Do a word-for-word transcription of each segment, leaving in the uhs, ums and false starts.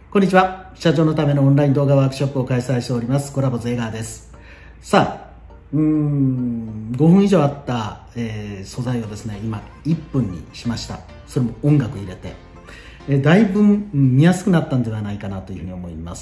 こんにちは。社長のためのオンライン動画ワークショップを開催しております。コラボズ江川です。さあ、うーん、ごふん以上あった、えー、素材をですね、今いっぷんにしました。それも音楽入れて。えー、だいぶ見やすくなったんではないかなというふうに思います。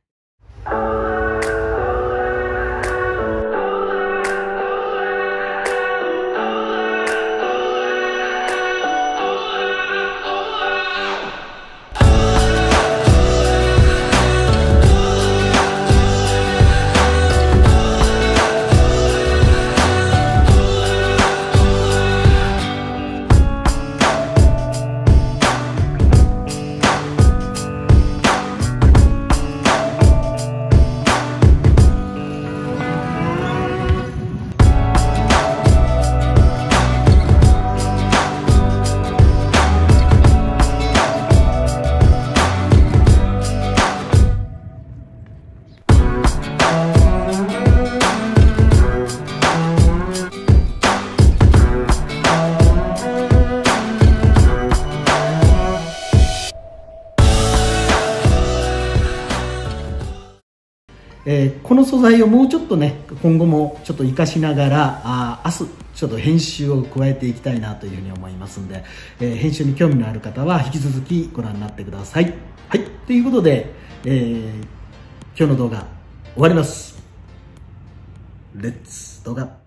えー、この素材をもうちょっとね、今後もちょっと活かしながら、あ明日ちょっと編集を加えていきたいなというふうに思いますんで、えー、編集に興味のある方は引き続きご覧になってください。はい、ということで、えー、今日の動画終わります。レッツ動画。